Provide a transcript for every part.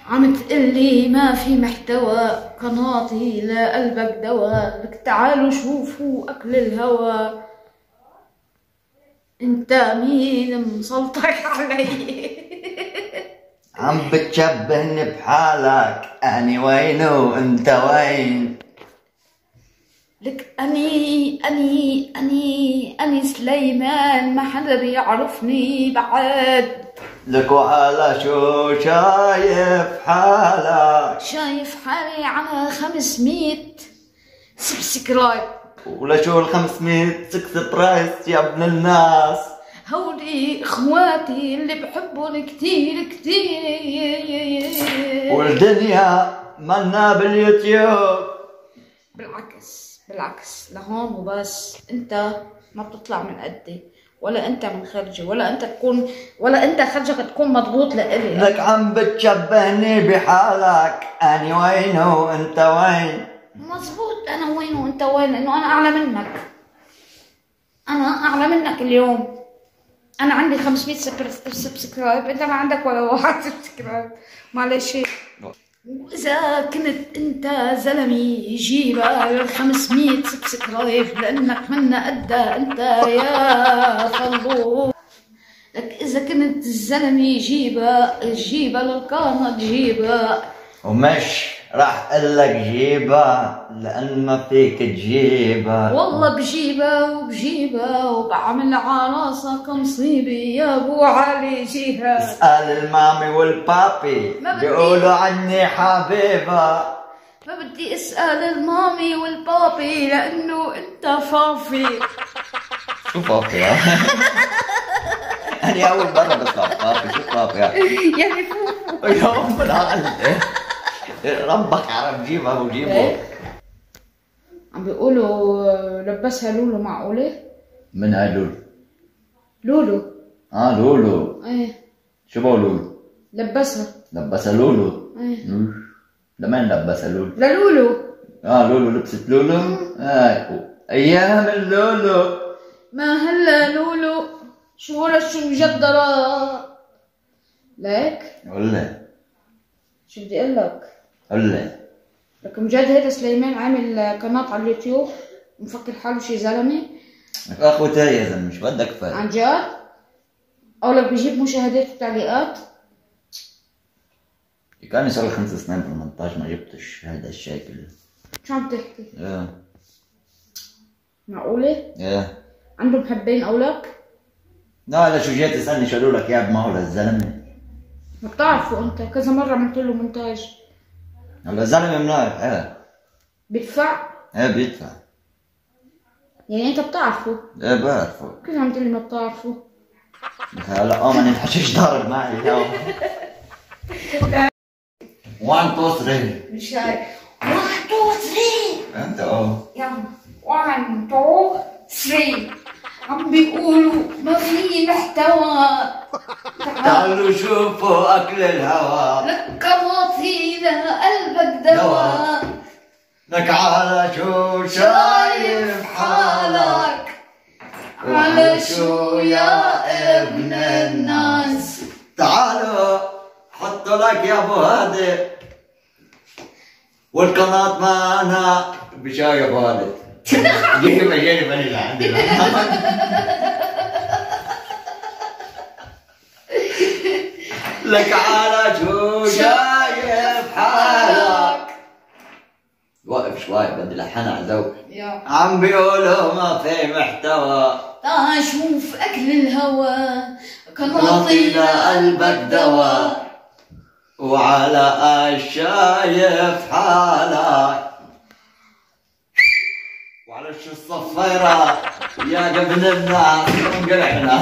عم تقلي ما في محتوى، قناتي لقلبك دوا، لك تعالوا شوفوا أكل الهوى. انت مين مسلطك علي؟ عم بتشبهني بحالك، أني وين وأنت وين؟ لك أني سليمان، ما حدا بيعرفني بعد. لك وعلى شو شايف حالك؟ شايف حالي على 500 سبسكرايب. ولشو ال500 سبرايز يا ابن الناس؟ هودي اخواتي اللي بحبهم كتير كتير، والدنيا منا باليوتيوب. بالعكس لهون وبس. انت ما بتطلع من قدي، ولا انت من خرجي، ولا انت خرجك تكون مضغوط لإلي. لك عم بتشبهني بحالك، أني وين وأنت وين؟ مزبوط، انا وين وانت وين، لانه انا اعلى منك اليوم. انا عندي 500 سبسكرايب، انت ما عندك ولا واحد سبسكرايب. معلش. واذا كنت انت زلمي جيبها ال 500 سبسكرايب، لانك منا قدها انت يا خلوق. لك اذا كنت الزلمي جيبها للقناة، جيبها. ومش راح اقلك جيبها لان ما فيك تجيبها. والله بجيبها وبعمل على راسك مصيبه يا ابو علي. جيها اسأل المامي والبابي بيقولوا عني حبيبة. ما بدي اسأل المامي والبابي لانه انت فافي. شو فافي؟ أنا أول مرة بسمع فافي. شو فافي يعني فوفو يا أم العقل. ربك عرف جيبها وجيبه. عم بيقولوا لبسها لولو. معقولة؟ من هاي لولو؟ لولو. لولو. ايه. شو بقول لولو؟ لبسها لولو. ايه. لمين لبسها لولو؟ لولو. لولو لبست لولو؟ أيام اللولو. ما هلا لولو شو مجدرة لك؟ ولا شو بدي اقول لك؟ ولا لك مجد هيدا سليمان عامل قناة على اليوتيوب مفكر حاله شي زلمة. اخوتي يا زلمه مش بدك فاهم عن جد؟ او لك بيجيب مشاهدات وتعليقات. كان صار لي 5 سنين في 18 ما جبتش هذا الشكل. شو عم تحكي؟ ايه. معقولة؟ ايه. عندهم محبين او لك؟ لا شو جيت تسألني شو لك يا ما هو للزلمه؟ ما بتعرفوا انت كذا مرة عملت له مونتاج. هلا الزلمه منايح. ايه. بيدفع؟ ايه بيدفع. يعني انت بتعرفه؟ ايه بعرفه. كيف عم تقلي ما بتعرفه؟ هلا ماني الحشيش ضارب معي اليوم. 1 2 3 مش هاي. 1 2 3 انت يلا 1 2 3. عم بيقولوا ما في محتوى. تعالوا شوفوا اكل الهوى. لك قناتي لقلبك دواء. لك على شو شايف حالك؟ على شو يا ابن الناس؟ تعالوا حطوا لك يا ابو هادي والقناة معنا بشاي يا ابو هادي. جيبها اللي عندنا. لك على شو شايف حالك؟ وقف شوي بدي لحنها على ذوقي. عم بيقولوا ما في محتوى. تعال شوف اكل الهوى. قناتي لقلبك دواء. وعلى شايف حالك. وعلى شو الصفيرة يا ابن الناس انقلعنا.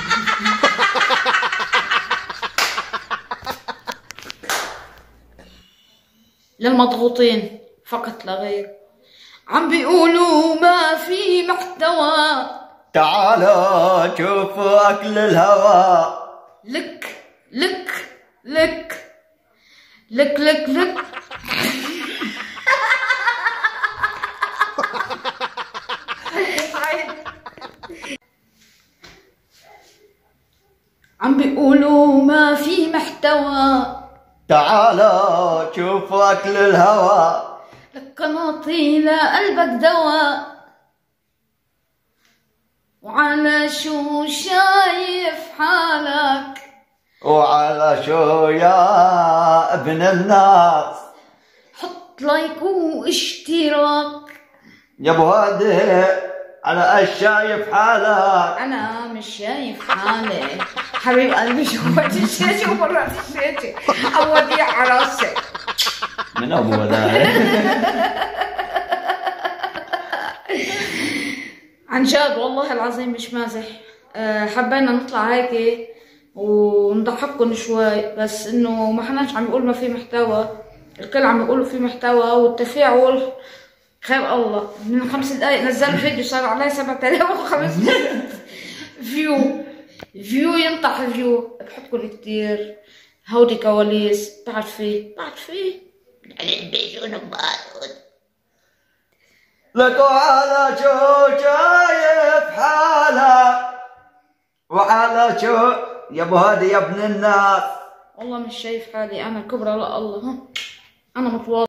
للمضغوطين فقط لا غير. عم بيقولوا ما في محتوى. تعالوا شوفوا اكل الهوى. لك لك لك لك لك لك. عم بيقولوا ما في محتوى. تعالوا شوفوا أكل الهوى، لك نعطي لقلبك دواء، وعلى شو شايف حالك، وعلى شو يا ابن الناس، حط لايك واشتراك. يا ابو هادي على ايش شايف حالك؟ انا مش شايف حالي حبيب قلبي، جوات الشاشة وبرات الشاشة، أوديع على راسي من ابو ولا عن جد والله العظيم مش مازح. حبينا نطلع هيك ونضحككن شوي، بس انه ما حناش عم يقول ما في محتوى، الكل عم يقولوا في محتوى والتفاعل خير الله. من 5 دقايق نزلت فيديو صار عليه 7500 فيو ينطح فيو. بحبكن كتير، هودي كواليس بعرفي يعني البيجون بارود. لك وعلى شو شايف حالك، وعلى شو يا ابو هادي يا ابن الناس. والله مش شايف حالي انا كبرى، لا الله، انا متواضع.